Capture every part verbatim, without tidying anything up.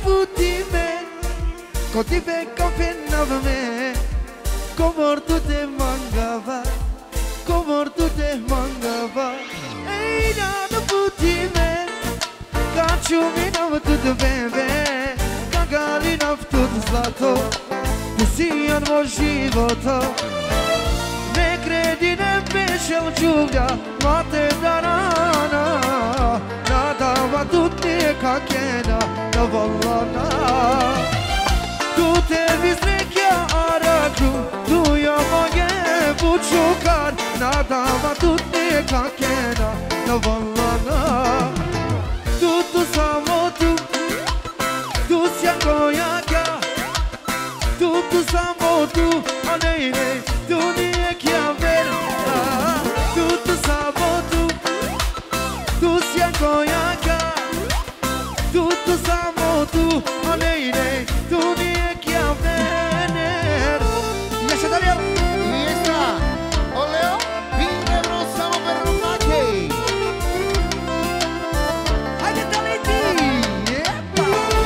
putime Kotive kafe navme Komor tu te mangava Komor tu te mangava Ej na në putime Ka qumi nav tu të bebe Ka gali nav tu të zlato Ti si janë mo životo Me kredin e peshel gjugja Ma te darana Na dava tu te ka kena Na vallana Tu te visrekja araku Tu ja mange buçukar Na dava tu te ka kena Na vallana Tu tu samo tu Tu sja koja kja Tu tu samo tu Alejne Tu nije kja verna Tu tu samo tu Tu sja koja kja Tu tu samo tu Alejne Tu nije kja vener Jeszcze Daniel I extra Oleo mille euro samo per Maciej Hajde dalej ty Jepa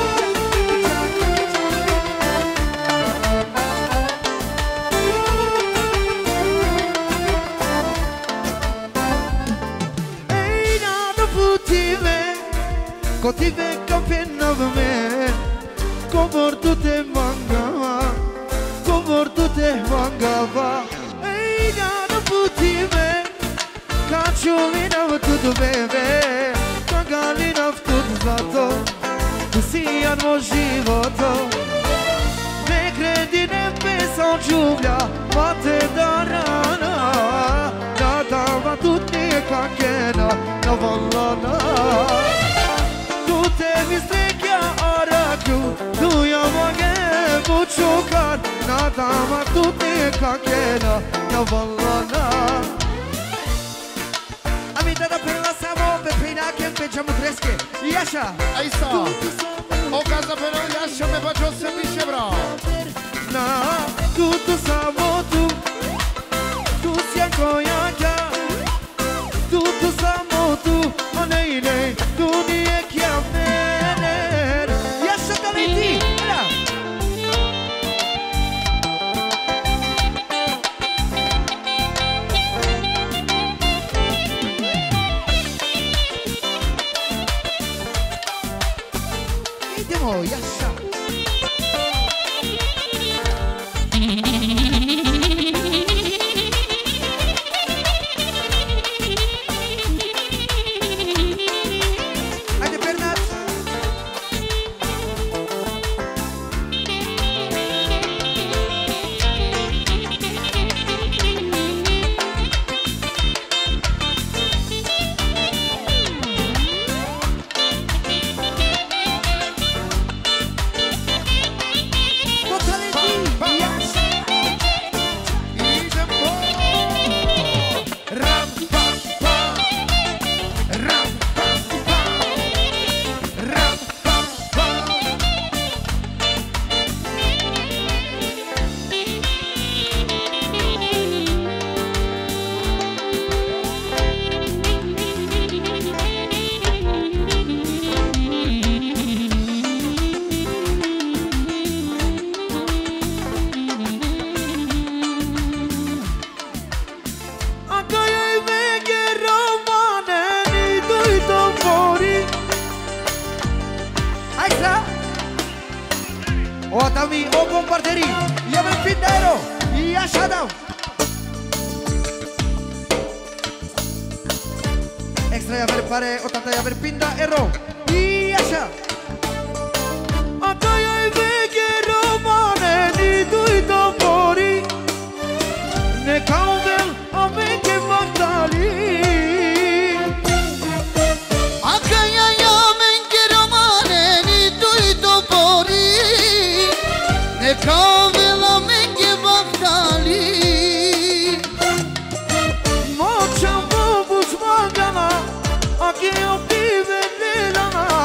Ej na në putime Kotive kafe navme Komor tu te mangava Komor tu te mangava Ej na në putime Ka qumi nav tu të bebe Ka gali nav tu të zlato Tu si janë mo životo Me kredin e pesa gjuvlja Ma te darana Na dava tu te ka kena Na vallana Tu te visrekja araku Tu ja mange buçukar Na dava tu te ka kena Na vallana Amita da per la samo Per pina che impeggiamo tresche Iasha Ahí está O casa pero Jascha me faccio semplice bro Na Tu tu samo tu Tu sja koja kja Tu tu samo tu Alejne Tu nije kja vener Jasha dalej ti Ela Idemo Jasha Hajde Bernat O atami o bombarderi Jam e pindero Ja shadam Extra ja ver pare ottanta ja ver pinda ero Ja sha Aka ja i veke romane Ni du i to mori Ne kaudel a veke magdali Aka ja ja menke romane Ni du i to mori Ne kaudel a menke magdali Moća moguć magana A che o pive nell'ana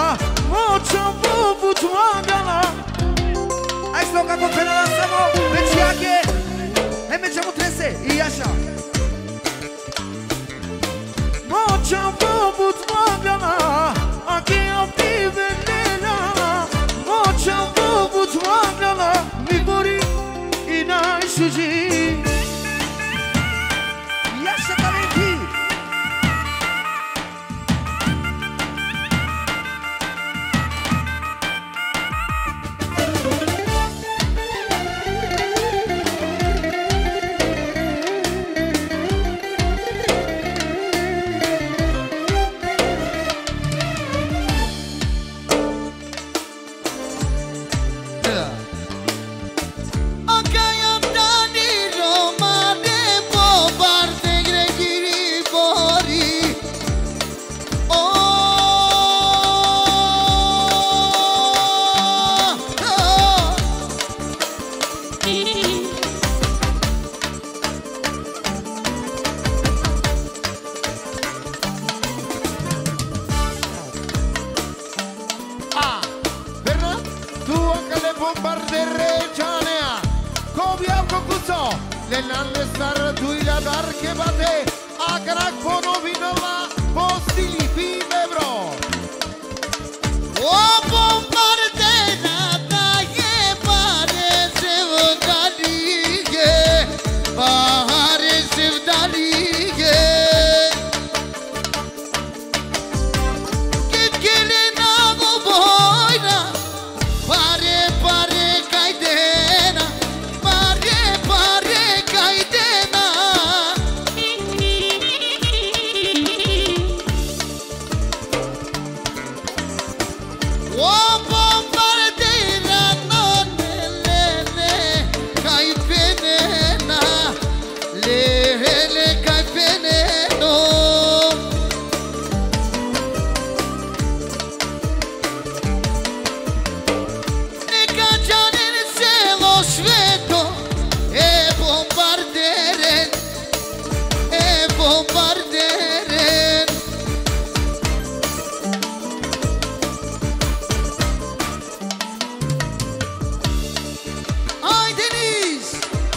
bombardere Gianea Cobia Cocuzo Le nanne star tui la dar che bate A crack pono vinala Postili fime bro O bombardera da ye pare sevdalige Pare sevdalige Git gelena go boyna Pare pare kaidena Pare pare kaidena O bombardera non le le kai venena le le kai veneno ne cacciare nel cielo sveto e bombardere e bombardere Ai Denise!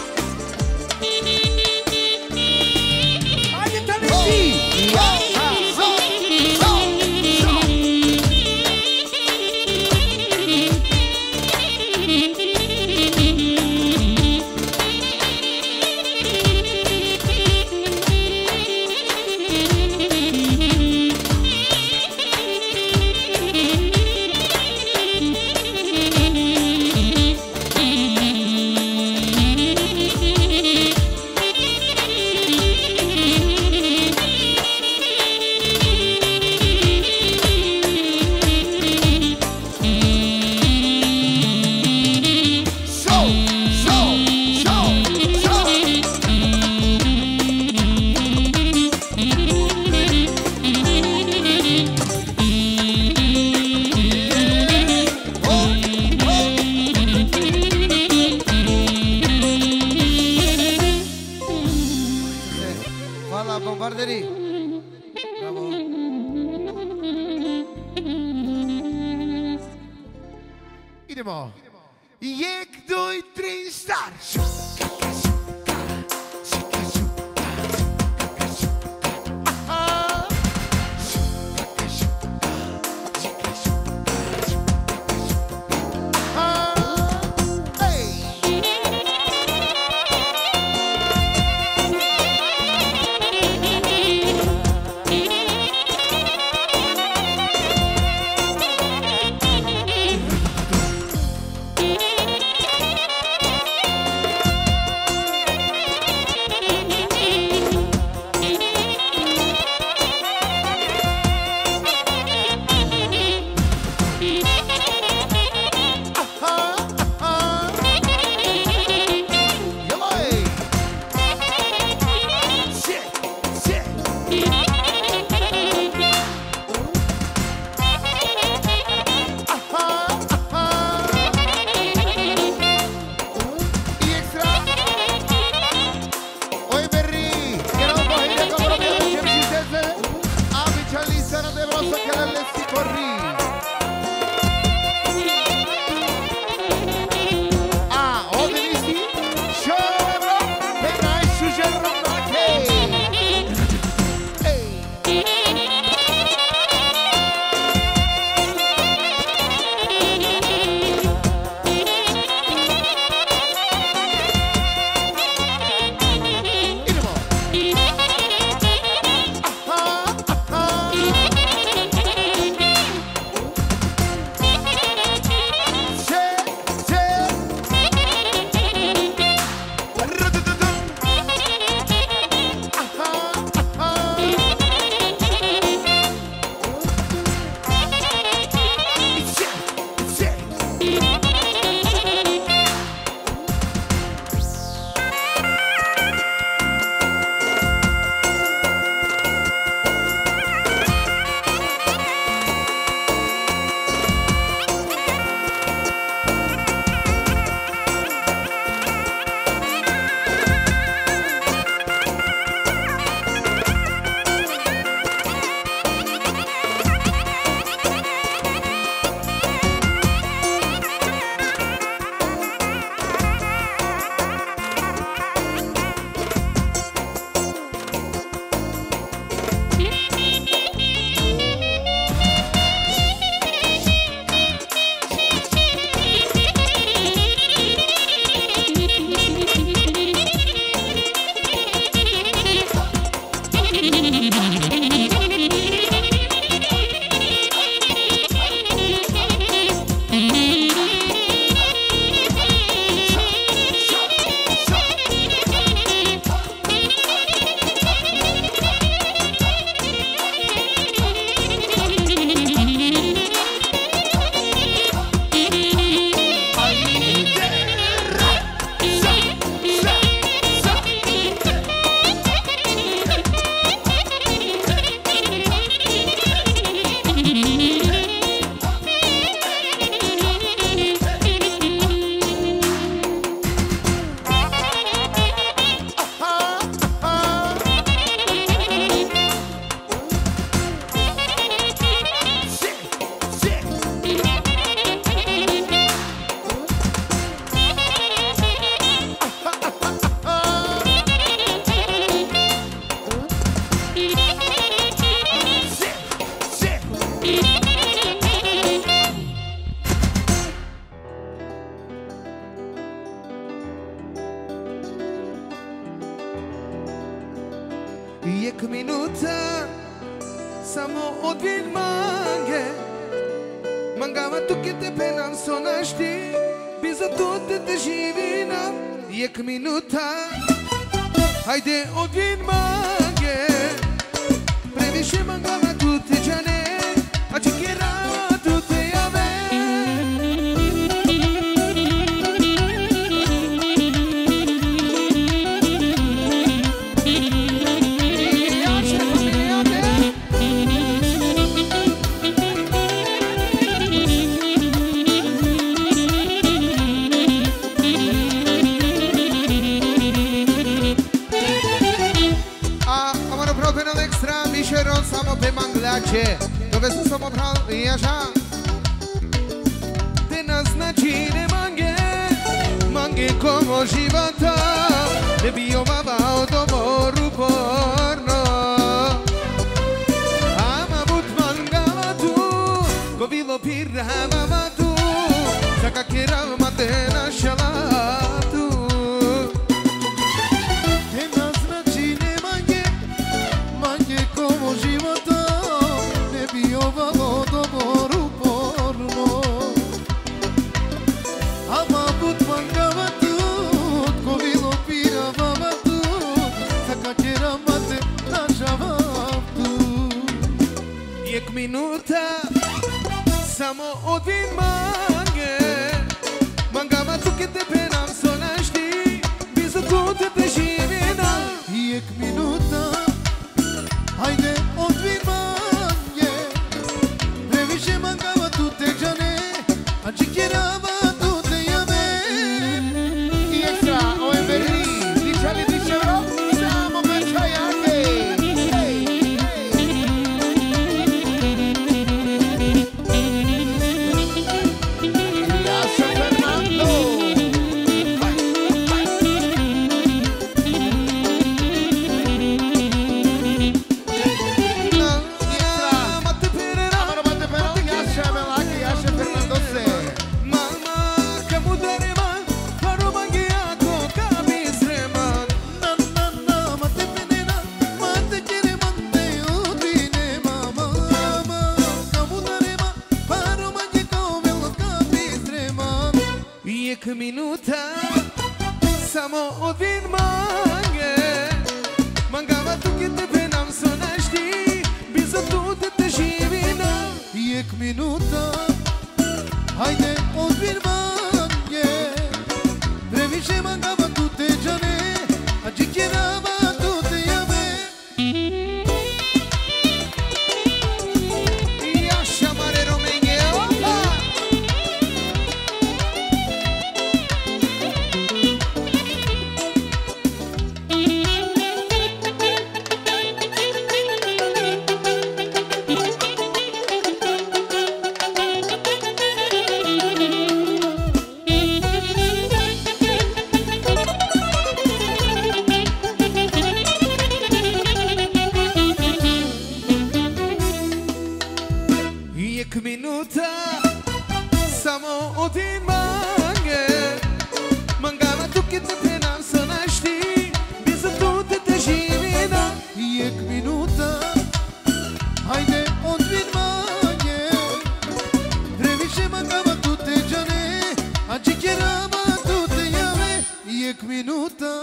Ai Denise! Fala, bombarderi. Bravo. Idemo Jek, doi, tri, star tu che te penam sonashti Biza tutte te živina Jek minuta Hajde odvin mange Previše mangava tu te džane A čekirava tu te jave Samo pe manglače, dove su samo pravi așa Te naznačine mange, mange como života Ne bio baba o domoru porno Am avut mangava tu, covilo pirava tu Saka kera mate nașala tu Te naznačine mange, mange como života Ne bio baba o domoru porno Am avut mangava tu, covilo pirava tu Saka kera mate nașala tu Jek minuta Samo odvin mange Mangava tu che te penam sonashti Bizo tu te te živina Jek minuta Hajde odvin mange Previše mangava tu te džane A čekirava tu te jave I extra O M V tri Dičali dičevro Samo pečajake Minuta Samo odvin mange Mangava tu che te penam sonashti Bizo tu te te živina Jek minuta Hajde odvin mange Previše mangava tu te džane A čekirava tu te jave Jaša mare romenje opa Minuta Samo odvin mange Mangava tu che te penam sonashti Bizo tu te te živina Jek minuta Hajde odvin mange Previše mangava tu te džane A čekirava tu te jave Jek minuta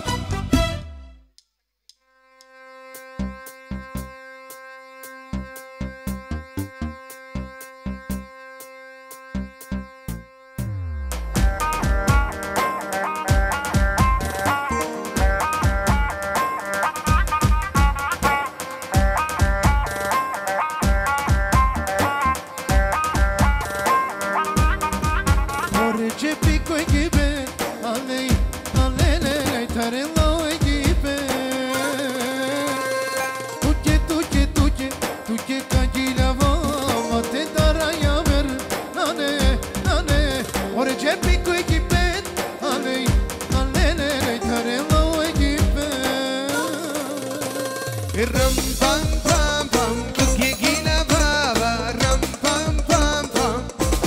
Ram pam pam pam, tu che gina baba, ram pam pam pam.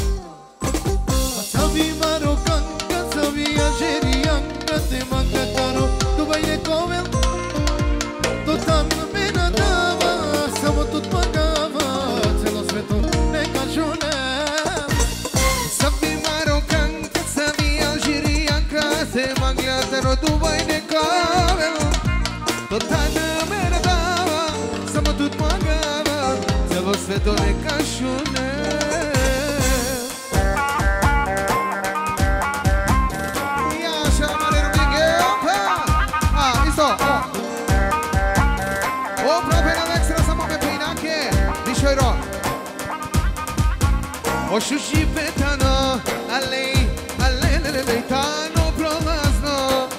Sabi marokan, sabi algerian, te manga caro, tu vai e covel, tu tam mena dava, samo tu pagava, se lo sveto ne kažune. svetone kašune. Jaša, mare rubinge, opa! A, isto, o! O, propena extra samo me pinake, nišoj ro. O šuši petano, alej, alej, tano prolazno.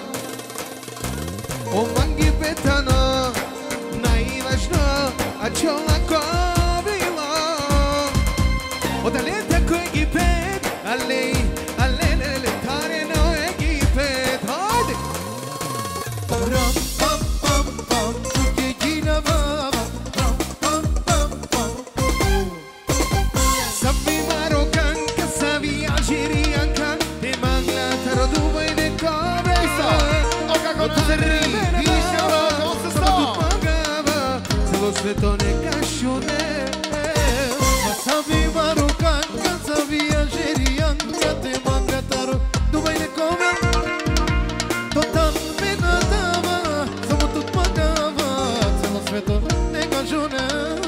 O mangi petano, najvažno, a čola ko bilo. Od leta ko Egipet, alej, alej, tareno Egipet. Hajde! Ram, pam, pam, pam, tukegina baba. Ram, pam, pam, pam. Sabi marokanka, sabi alžirijanka, te mangla taro Dubai de Kobe. O kako to se rimi, više ro, to se sto. Celo svetone kašune. Sabi marokanka, sabi alžirijanka, te mangla taro Dubai de Kobe. To tam me nadava, samo tu pagava, celo sveto neka žune.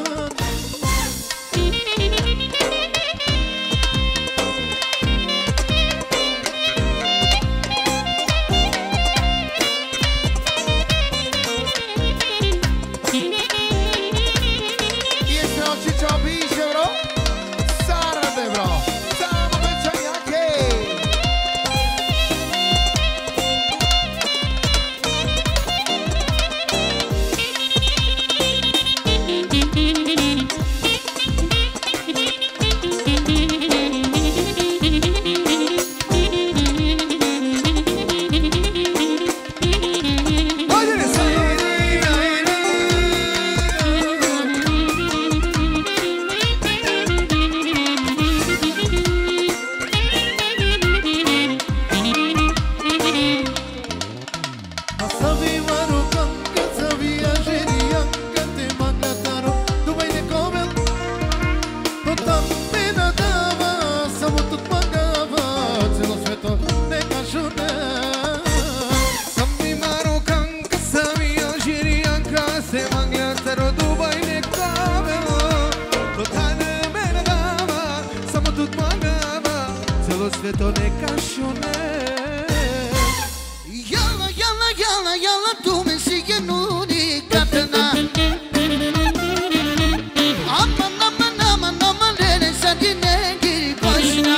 Jeste očića piše, bro? Sarade, bro! Samo pečanjake! Sabi marokanka, sabi alžirijanka, te mangla taro Dubai de Kobe. To tam me nadava, samo tu pagava, celo sveto neka žune. Sabi marokanka, sabi alžirijanka, se mangla taro Dubai de Kobe. To tane me nadava, samo tu pagava, celo svetone kašune. Yalla, yalla, yalla, yalla, tu me sigue nuni katana. Aman, aman, aman, aman, lene sadine giri başına.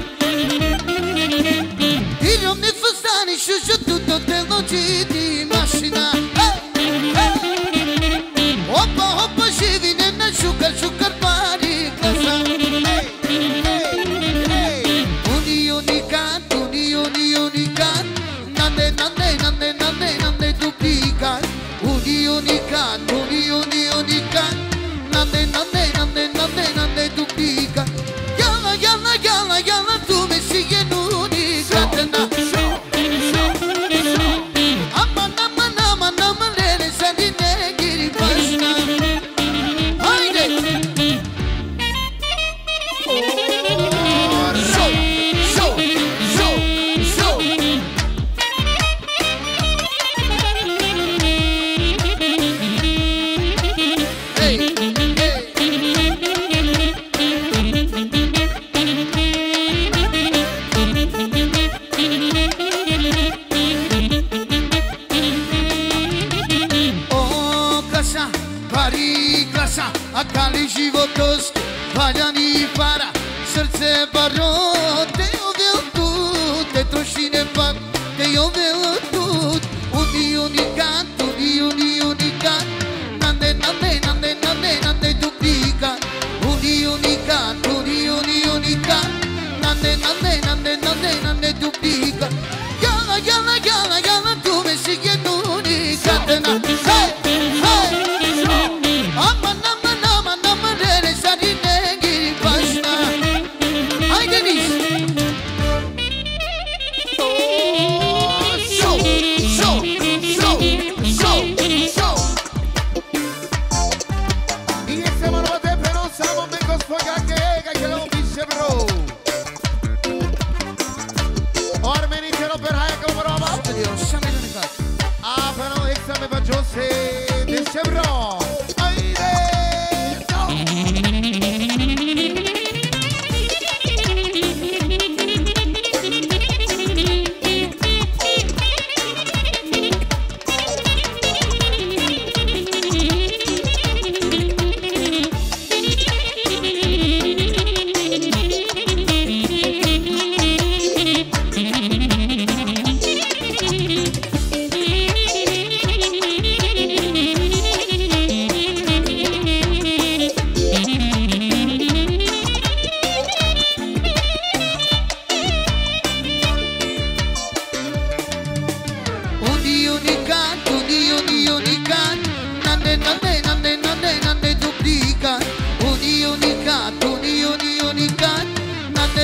Dilo mi fustani şu şu tutto telo cidi maşina. Hoppa, hoppa, živine na šukar, šukar pari klasa. Uni, unikat, uni, uni, unikat. Nande, nande, nande, nande, nande duplicat. Uni, unicat, uni, uni, unicat. Nande, nande, nande, nande, nande duplicat. Yalla, yalla, yalla, yalla, tu me sigue unicat. Aman, aman, aman, aman, lene sadine giri başına. Haydi! Show, show, show, show. Hey, O klasa, pari klasa, a kali životost, valjani para, srce baro, te ovel tu, te trošine pak, te ovel tu, uni unikat, uni uni unikat, nande, nande, nande, nande, nande duplicat, uni unikat, uni uni unikat, nande, nande, nande, nande, nande duplicat. Yalla, yalla, yalla, yalla, tu me sigue unicat. Hey, hey, aman, aman, aman, aman, lene sadine giri başına. Haydi Deniz.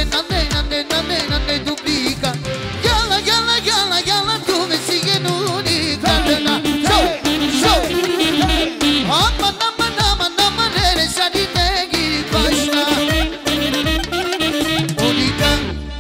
nane, nane, nane, nane, duplica. Gala, gala, gala, gala, tu me sigues única. Show, show. Aman, aman, aman, aman, eres anitegi başna. Única.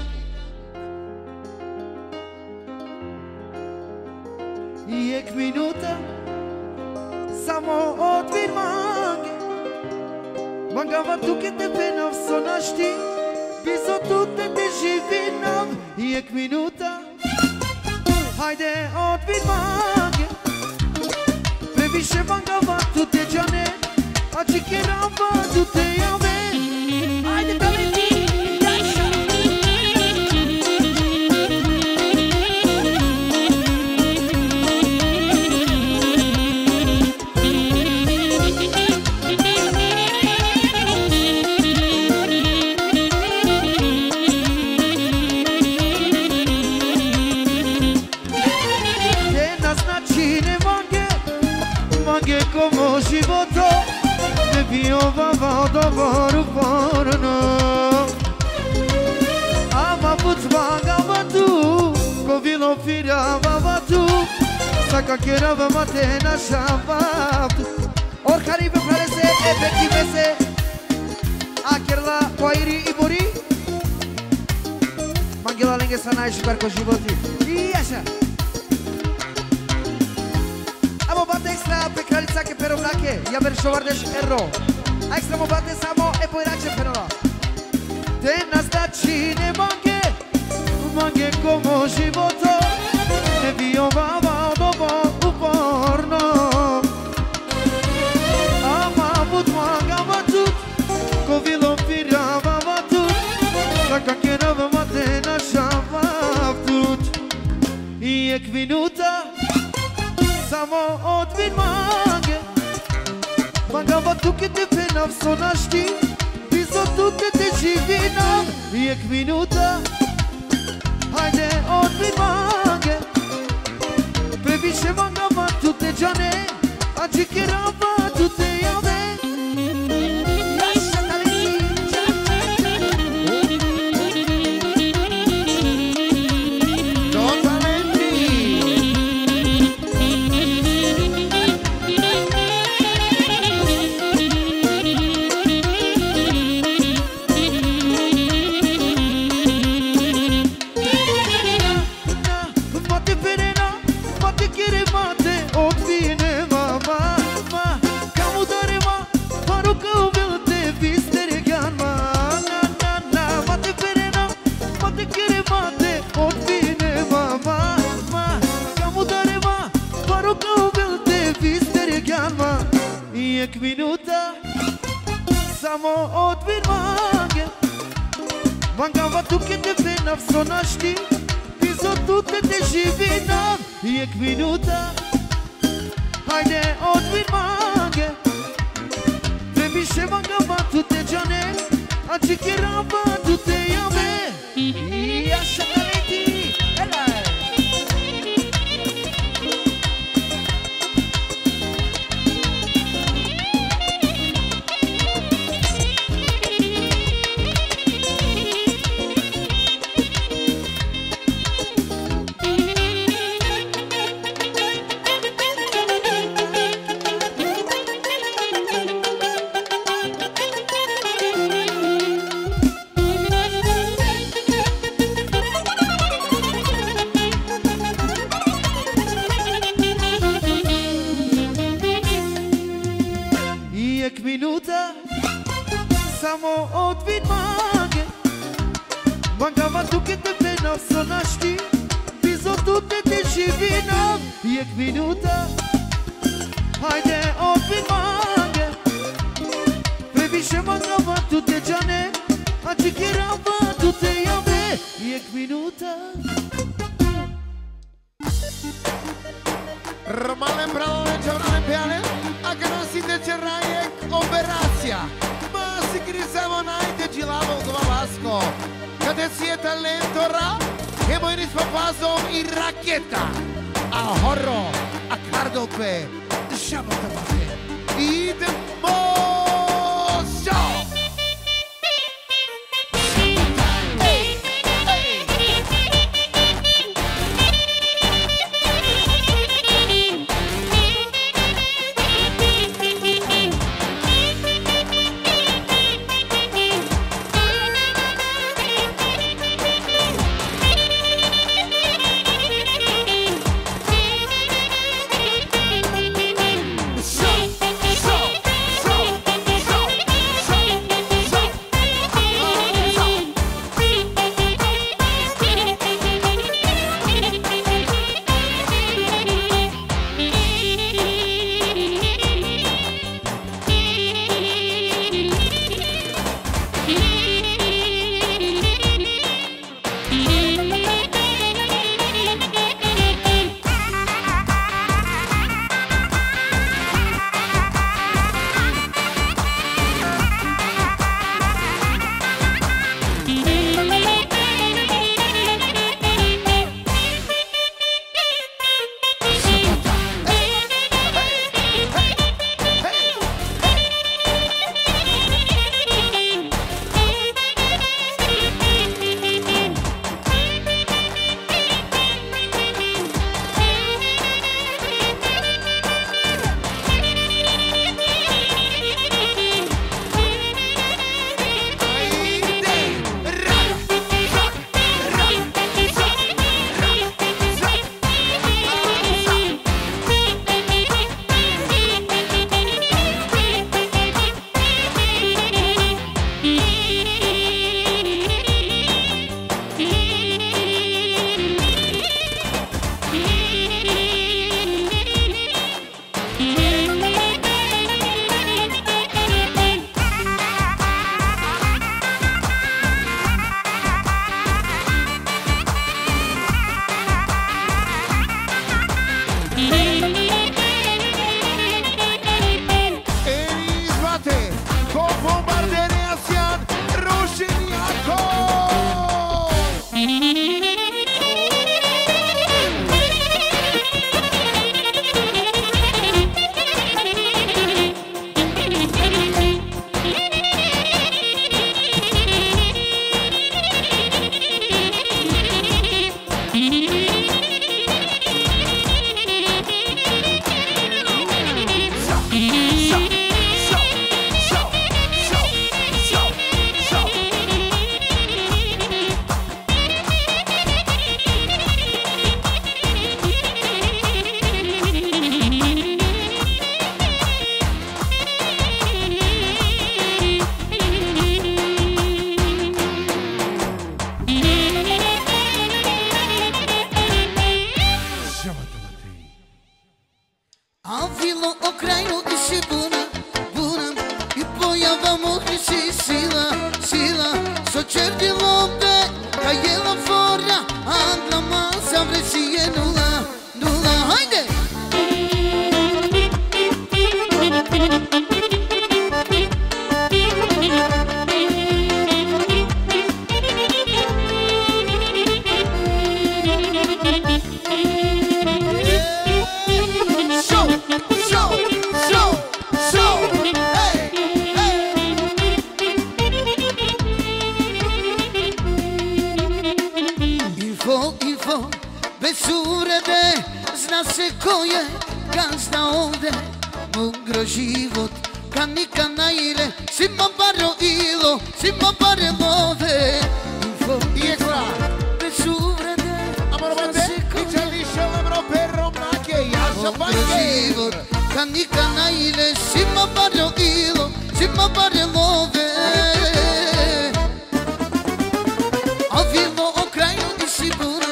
Ek minuta samo otvir mange Mangava tu che te venav sonashti Bizo tu te te živinav Ek minuta Hajde otvir mange Previše mangava tu te džane A čikirava tu te jave Hajde talenti Jaša Como životo ne biovava doboru porno Ama put magava tu Ko vilo firava tu Saka kerava mate na shavatu Or kharibe prese efektive se Akerla koiri i buri Mangela lenge sanai super ko životi I așa Amo bate extra pe kraljica ke perovnake Ja veršovardeš ero A extra mo bate samo e poi rače penova Te naznači ne mange Mange como životo Ne biovava dobo uporno Ama put magava tut Ko vilo firava tut Saka kerava mate našava tut I ek minuta Samo otvir mange Mangava tu che te venav sonashti Bizo tu te te živinav Ek minuta Hajde otvir mange Previše mangava tu te džane A čikirava tu te jave Jaša talenti Do talenti Mate verena, mate kire mate Otvine mama, ma Kamu dare ma, paru kao velte Vistere gyan ma, na na na Mate verena, mate kire mate Otvine mama, ma Kamu dare ma, paru kao velte Vistere gyan ma Ek minuta, samo otvir mange Mangava tu che te venav sonashti Bizo tu te te živinav Ek minuta Hajde otvir mange Previše mangava tu te džane A čikirava tu te jave Jaša talenti Elaj Ek minuta Samo otvir mange Mangava tu che te venav sonashti Bizo tu te te živinav Ek minuta Hajde otvir mange Previše mangava tu te džane A čikirava tu te jave Ek minuta Romale brale, giornale piane A că nu si de cerraie operația Ma si grisamo naite gilavo dova vasco Că de sie talento ra E moi nis papazom i raketa A horro, a cardope Diciamo te bate I de moso certi lobe, ca el fora, andla masa vresie nula, nula, haide! Zna se ko je gazda ovde, mugro život, kanika na ile, svima baro ilo, svima bare love. Info, info, bez uvrede, zna se ko je mugro život, kanika na ile, svima baro ilo, svima bare love. A vilo o kraju i sigura,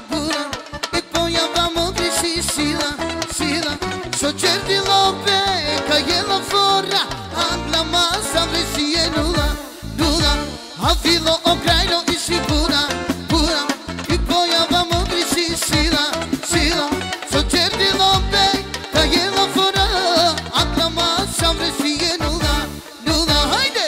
sila, sila, so certi lobe, ca el fora, andla masa vresie nula, nula, a filo o grajno i sigura, pura, i poi avamo grisi sila, sila, so certi lobe, ca el fora, andla masa vresie nula, nula, haide!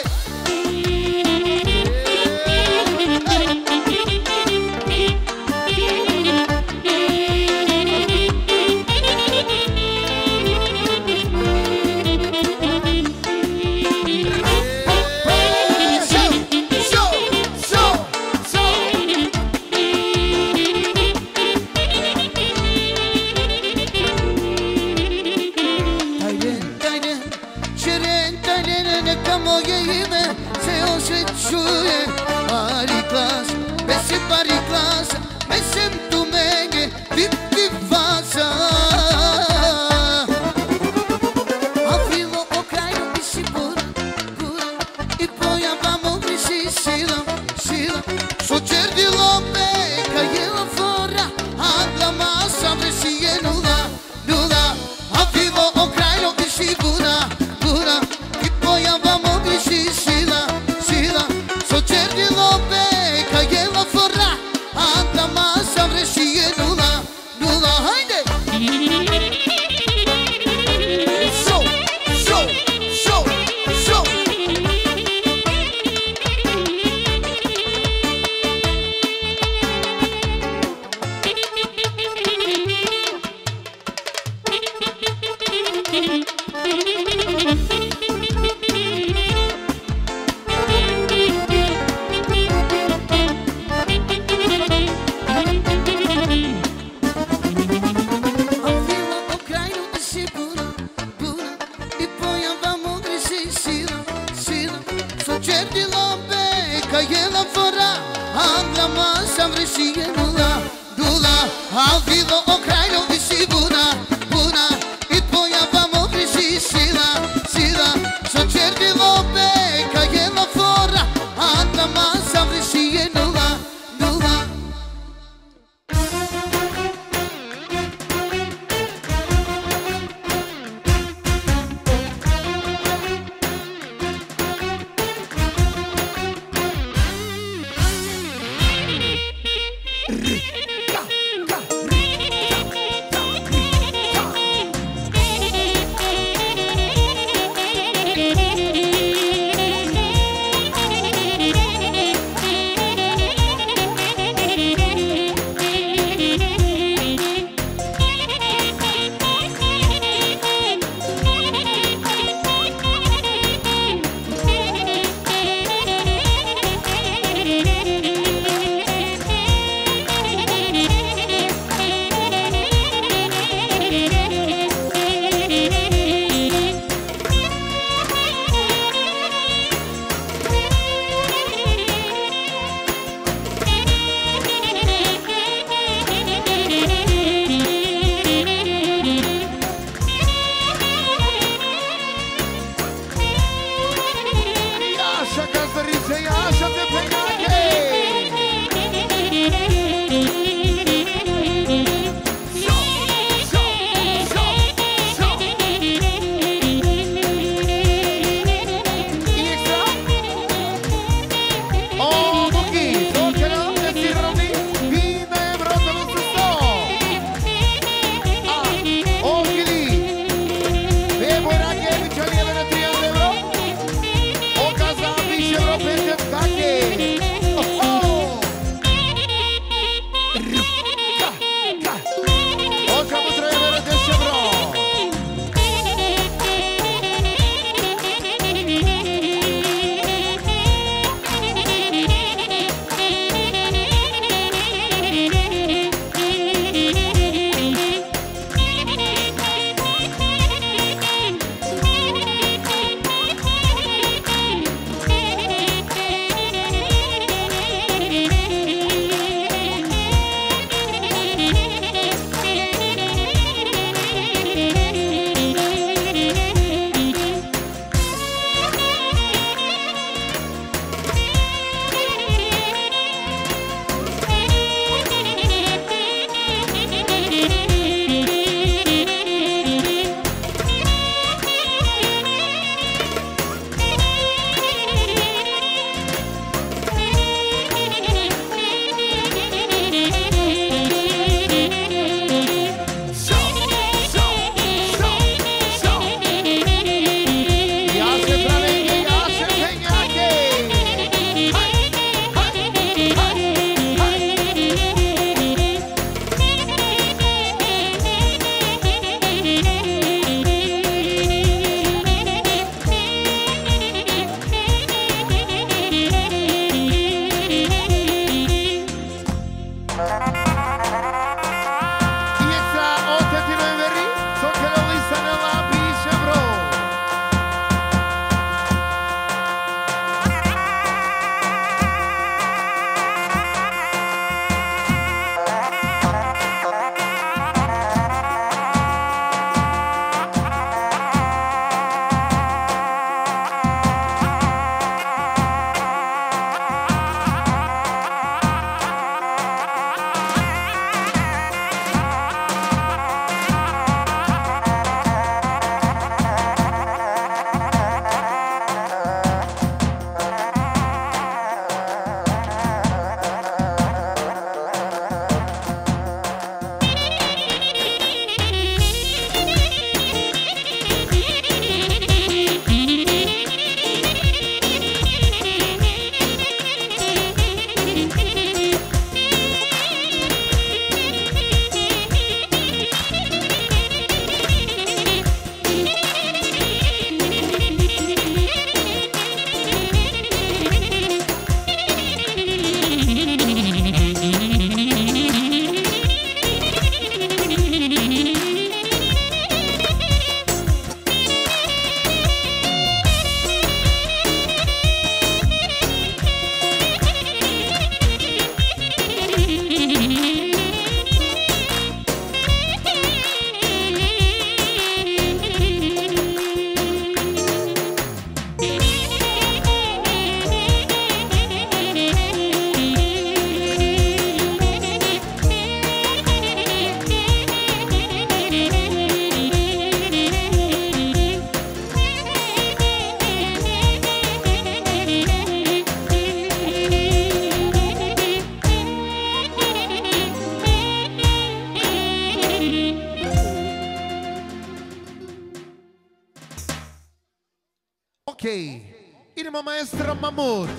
Ok, idemo maestro Mahmood.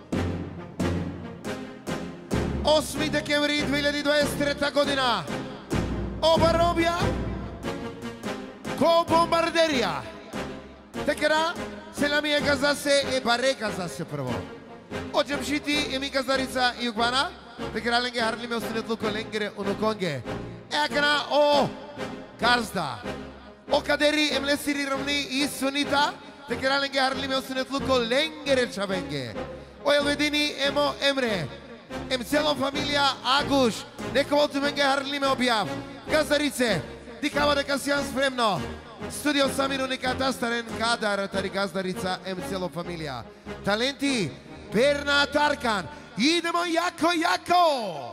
osmi декември две хиляди двадесет и трета година. Оба робија ко бомбардерија. Текера, села ми е газасе е баре газасе прво. Оđem šiti i mi gazdarica i ugbana. Tекера ленге харлиме остинет луко ленгере унуконге. Екана о газда. O kaderi emlesiri ramni i sunita. Tекера ленге харлиме остинет луко ленгере чавенге. O elvedini emo emre. Em celom familija Aguš, neka voltu menge harlime objav. Gazdarice, dikava дека си јам спремно. Studio Samir unikata staren kadar tari gazdarica em celom familija. Talenti, Berna Tarkan, idemo jako, jako!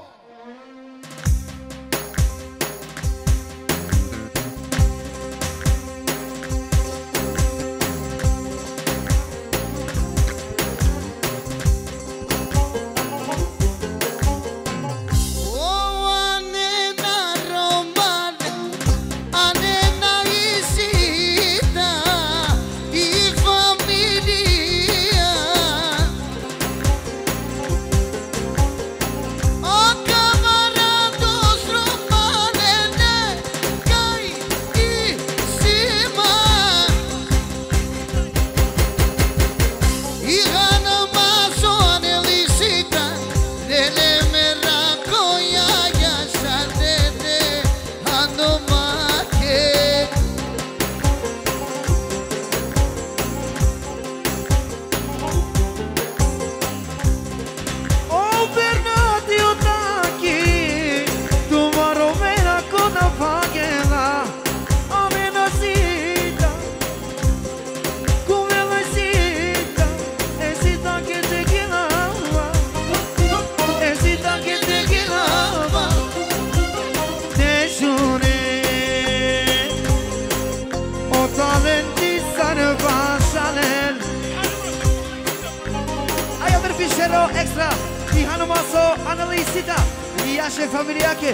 Extra i Hanumaso analizita i jaše familijake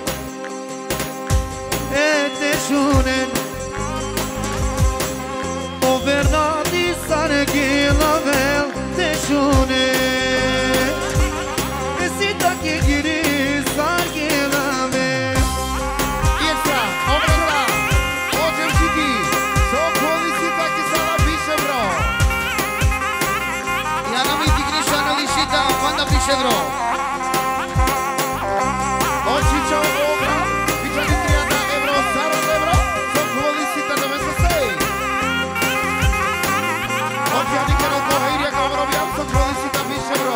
e te šunen o vernati sane gilavel te šunen e si take giri sar gilavel Extra, extra, ođem šiti, so polisi taki sala piše bro. Ja nam iti Grisha analizita, quando piše bro. Očića obra, pića di trijata evro, zaraz evro, so polisi ta novesa sej. Ođa di kero ko hejrija kao vrobjam, so polisi ta piše bro.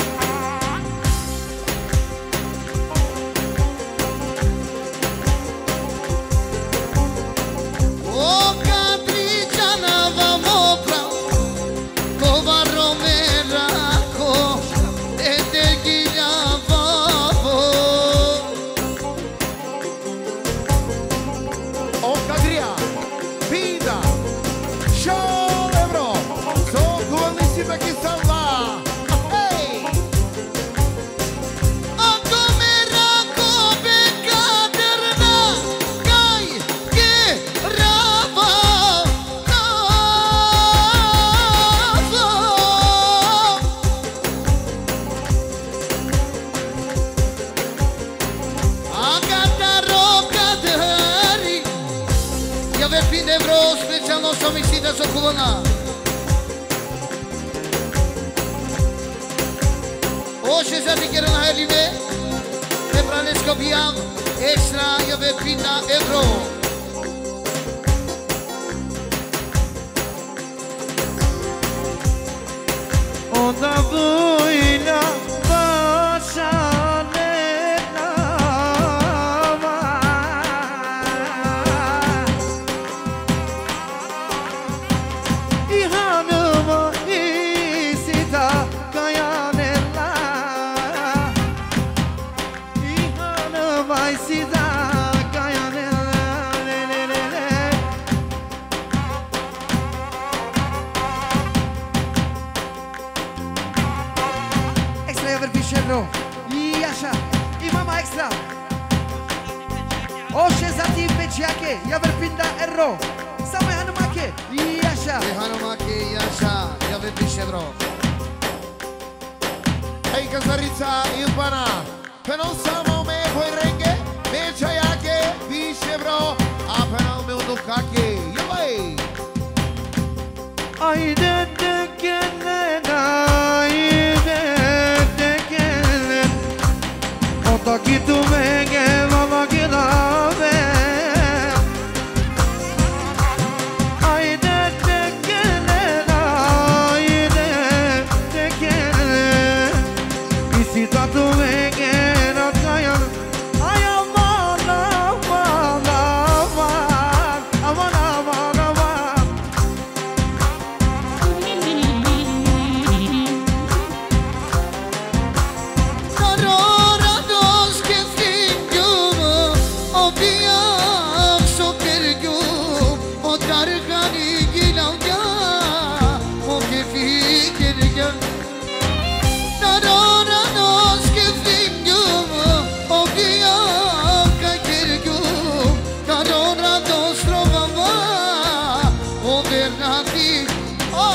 O Catriciana vamo prav, kova romera ko e te giljavavo. O Kadrija, vida, šao evro, so polisi taki sala. Ej! Ako me rako be kaderna, kaj ke rava navo. Agata roka deri, ja ve pine bro, specijalno sam mislite sa kolona. Oše za dikera na helime, ne pranesko bijam, ekstra ja ve pina evro. onda vujna vaša nenava i hanıma isita kayanella i hanıma isita kayanella le le le le Extra ja verpiše bro i jaša i mama ekstra Oše za ti pečjake ja verpinda erro Samo je hanumake ke, Jasha. E hanuma ke Jasha, ja vypiše bro. Hej, Kazarica, Ilbana, penal samo me poi renge, me čajake, piše bro, a penal me unukake, jelej. Ayde tekelen, ayde tekelen. Ota kitu menge, mama kilave. Ayde tekelen, ayde tekelen. Isi tatu menge, natkayan. Ay aman, aman, aman, aman, aman, aman. Karora dos ke fingjum, o biak so kergjum, o dargani gilavja, o ke fikirja. Karora dos ke fingjum, o biak kergjum, karora dos rovava, o bernati, o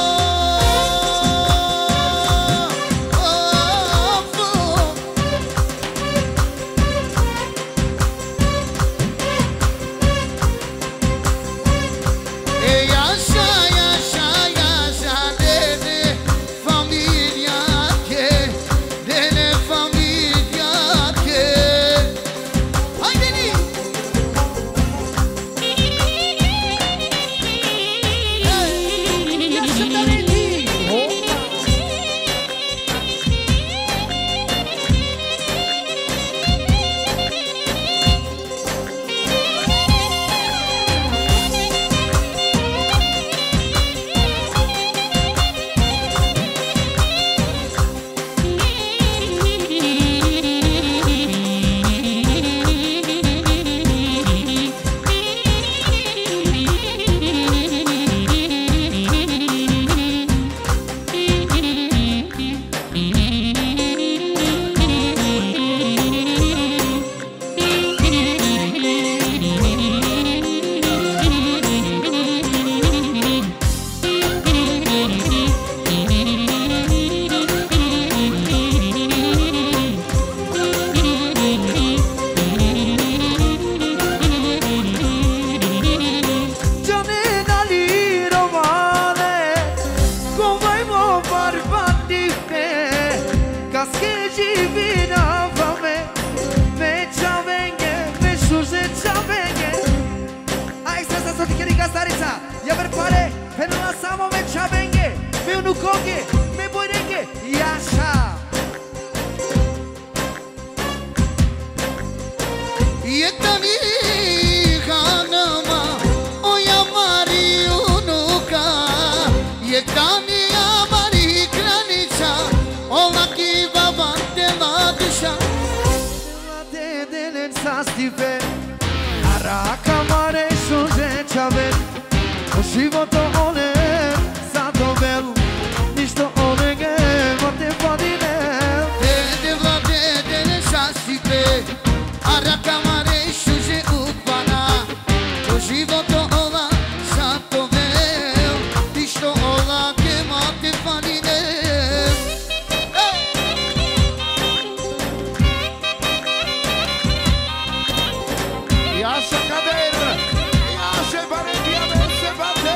Jasha Kader, Jasha Baretia Besebate.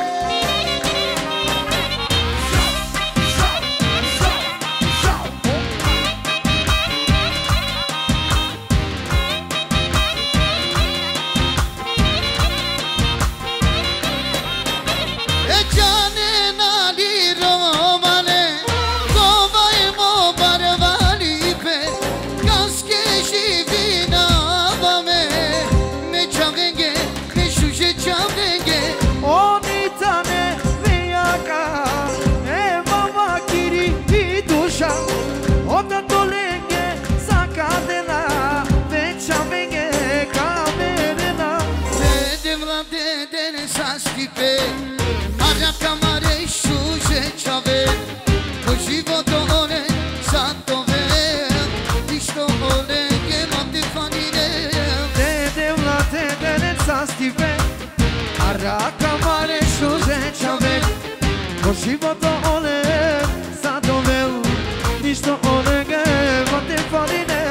Araka mare farineu.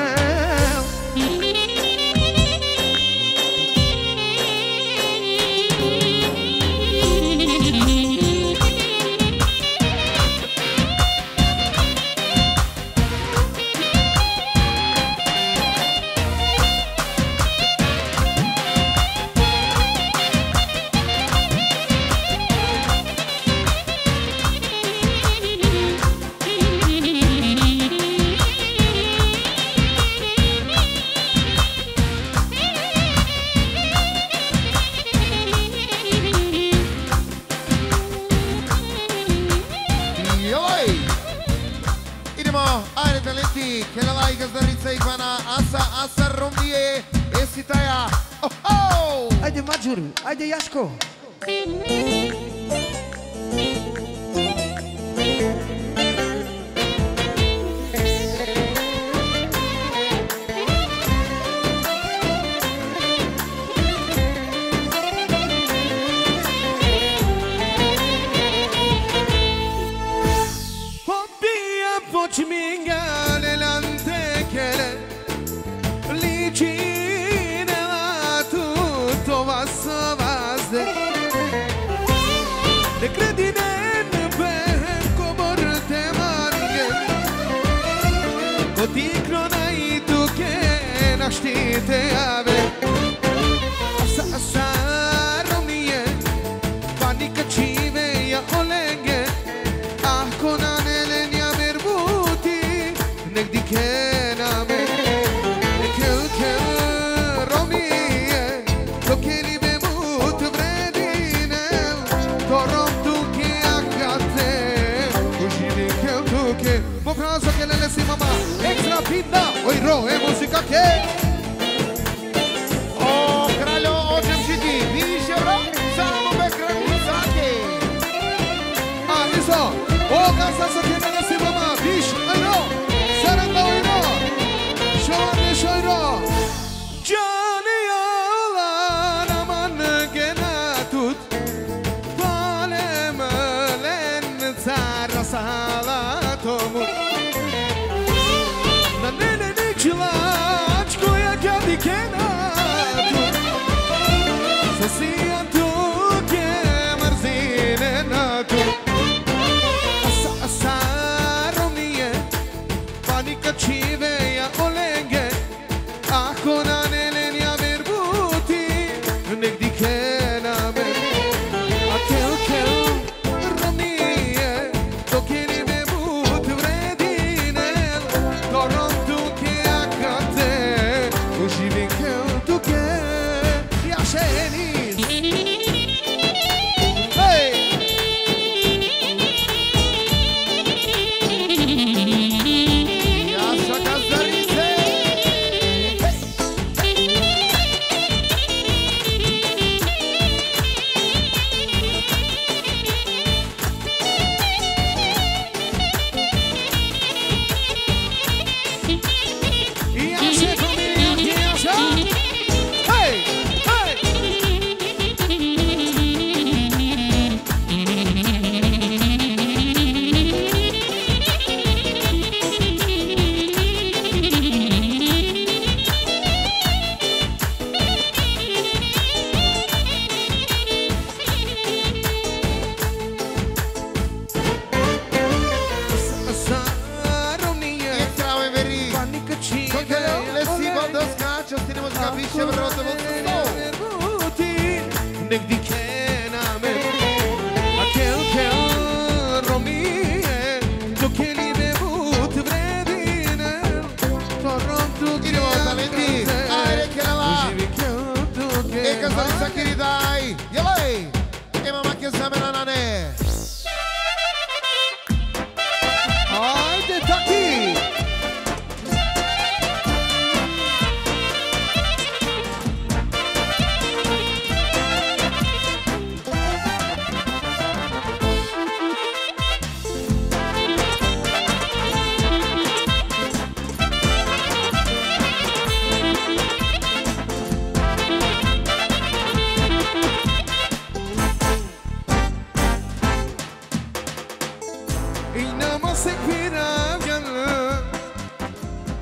Che la like Zdaritza Ivana Asa Asa Romnie e Sitaia. Oh oh! Haide Magiuri, haide Iașco. Hoppia poci mingale l'antechele Licine la tutto vasso vasde Ne credine per comorte marghe Coticro nai tu che nascite ave Asa asa romnie Panica cive ya olenghe Ah conane le nia merbuti Neg di che name E che che romnie Lo che li bevut vredine Torom tu che accate Cugini che tu che Mo fraso che le lesi mamma Extra pinda Oi ro e musica che Oh, kraljo očem šiti, vidiš je bro, samo be kraljizacke. A, iso O gasa sa che le lesi mamma Viš, oi ro Saranda oi ro Šovane šoj ro Gianni ala naman genatut Vale melen cara salatomu Na nene ničilač koja gadi kenatu Sasijan tu ke mrzine natu Asa asa romije Panika čive ja olenge Ako na nene nja verbuti Nek di kename A kel kel romije Dok je li bebut vredine Torom tu ke akate Uživi kel tu ke Ja šenis Hej Jasha Gazdarice. Jaše familia, Jaša Hej, hej Sarovnije Je trave veri. Panika Con che čive le si quando scaccia, stiamo capisce per rotto lo Nek di kename A kel kel romije Dok je li bevut vredine Torom tu ke Idemo talenti, ajde che la va. Uživi kel tu ke E Gazdarica che ridai. Jelej. E mama che zamena na ne. Ajde taki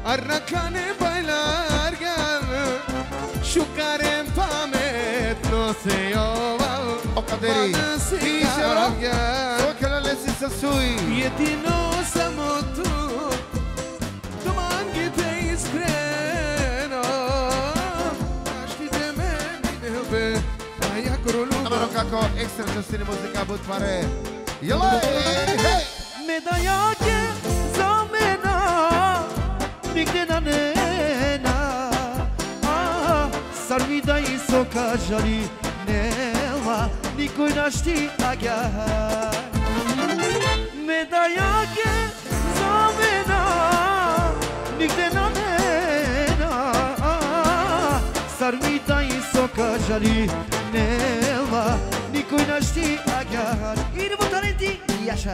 Arrakane bailar gan Shukaren pamet no se ova O Kaderi Isero Sokela lesi sasui Jedino samo tu Domangi te iskreno Ashti te meni nebe Aja krolu Amaro kako ekstra častini muzika bud pare Jelej, hej Medajake za mena Nigde na nena Sarmida i soka žali nema Nikoj našti agjar Medajake za mena Nigde na nena Sarmida i soka žali nema Nikoj našti agjar Idemo talenti, Jaša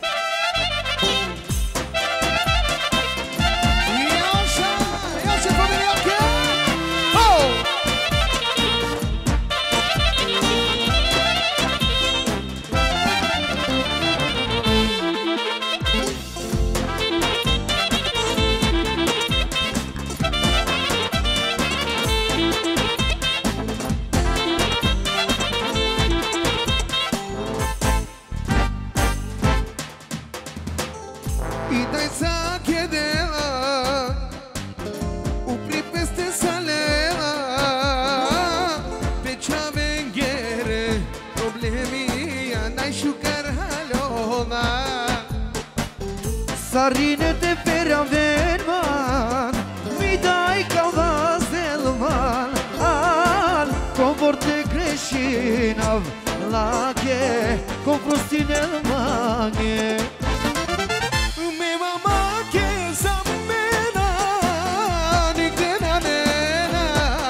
Sarine te pera verman Mi dai cauda zelman Al comporte creșinav Lage Con prostinel mange Me mama che zammena Nigde na nena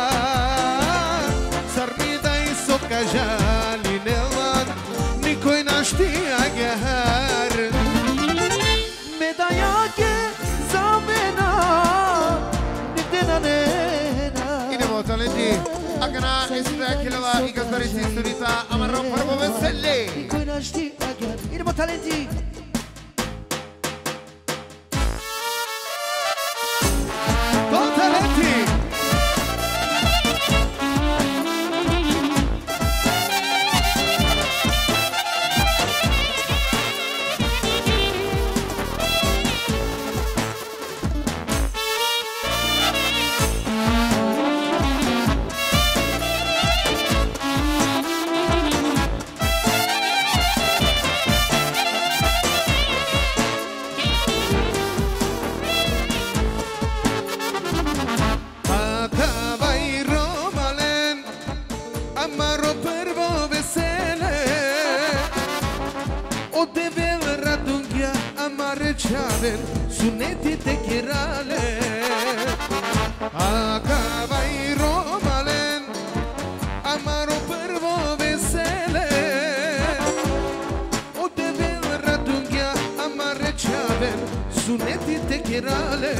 Sarmi dai soka jali nelman Nikoj našti agar Medajake za mena Nigde na nena Idemo talenti Akana istakilava i gazdaristi studita Amarro prvo veseli Nikoj našti agar Idemo talenti To talenti Suneti te chirale Acabai romalen Amaro prvo vesele O te vel radunghia amare ceaven Suneti te chirale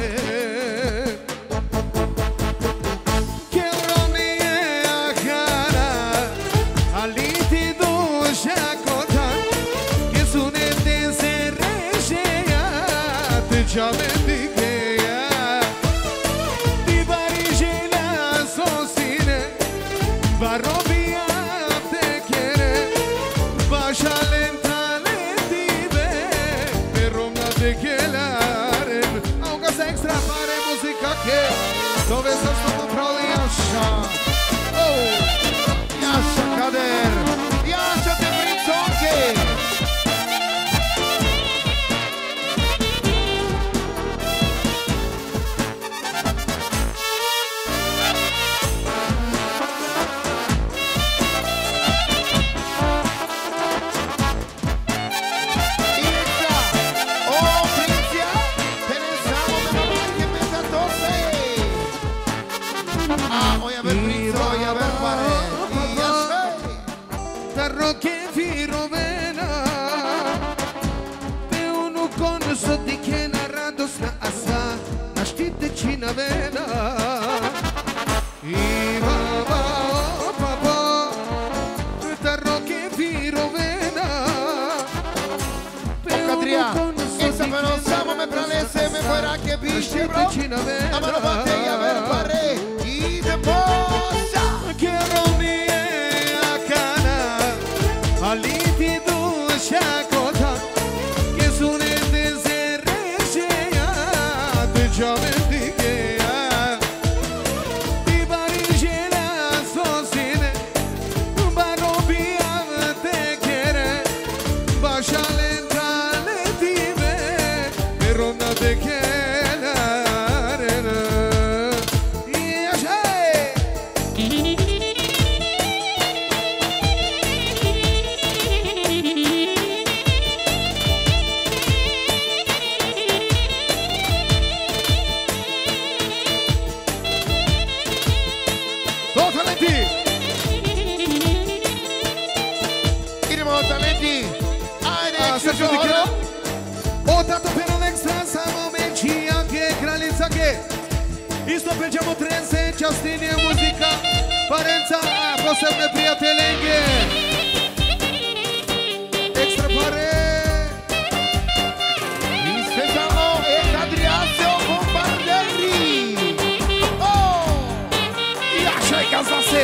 Dove sta sto proli Jasha Oh Jasha Kader Jasha te Brintonke Vena I baba o papa Tarro che viro vena O Kadria Esa pero samo me pralese me fuera que bicho dice bro? Amano bottiglia per fare i de posa. Che romie a cana, aliti dușa cota, che sunete se reșea, de jove digea, di barigela sosine, barobia te chiere, bașa lentrale tive, e ronda te chiere. Ho dato per l'extra momenti anche kraljica che isto peđamo trense, častinije muzika, parenca, posebne prijateljenke. Ekstra pare. Mi speciamo e Adriazio Bombardelli. Oh! Jašaj Kazase.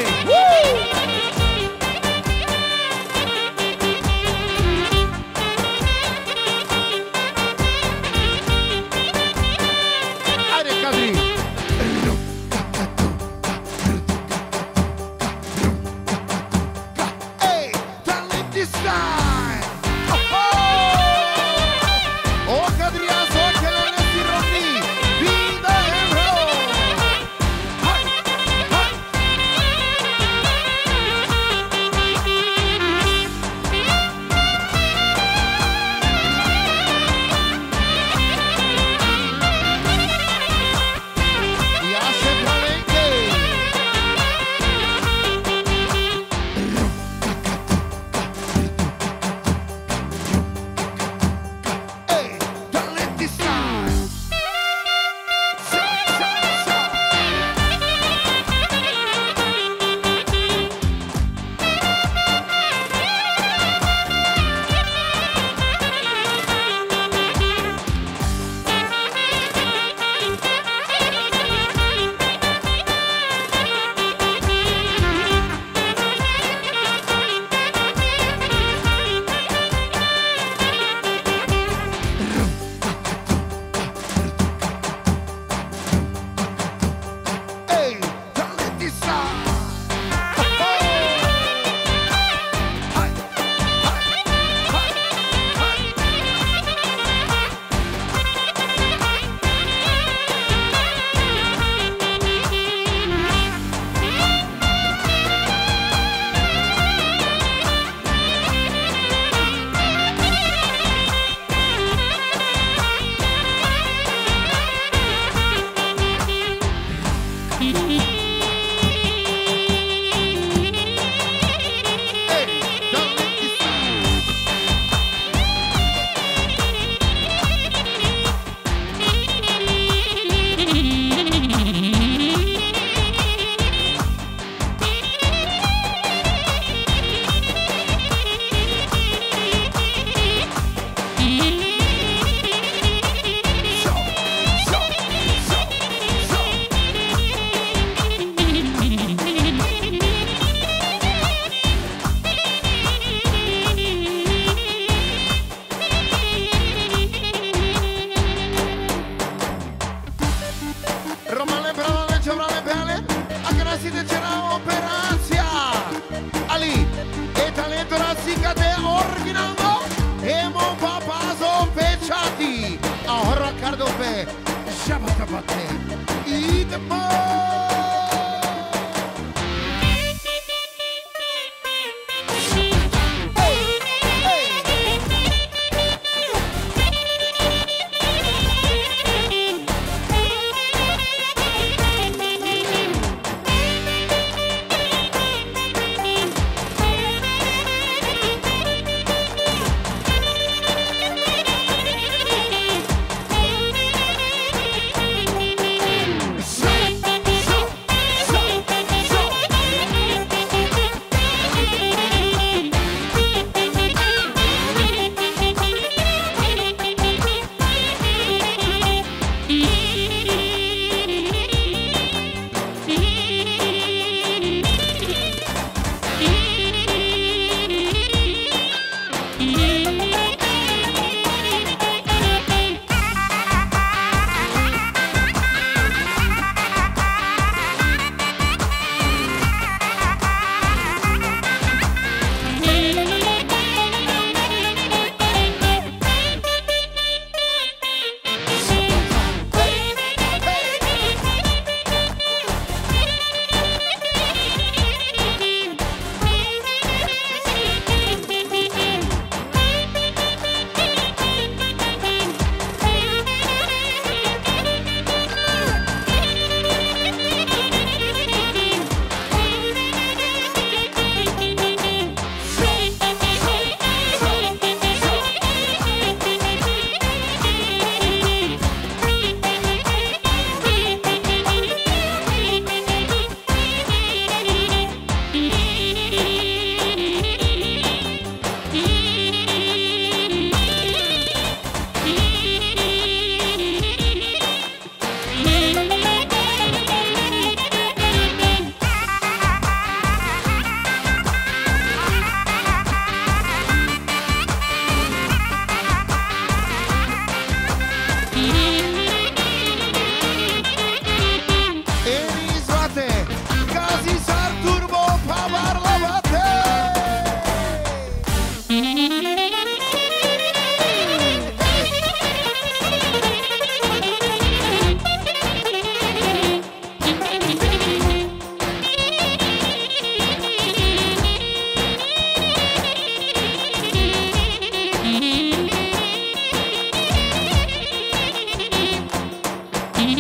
So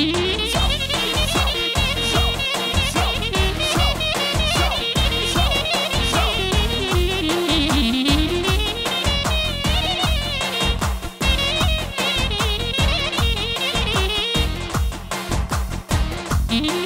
Mm-hmm.